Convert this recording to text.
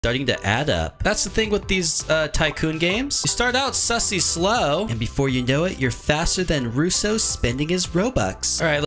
starting to add up. That's the thing with these tycoon games. You start out sussy slow, and before you know it, you're faster than Russo spending his Robux. All right.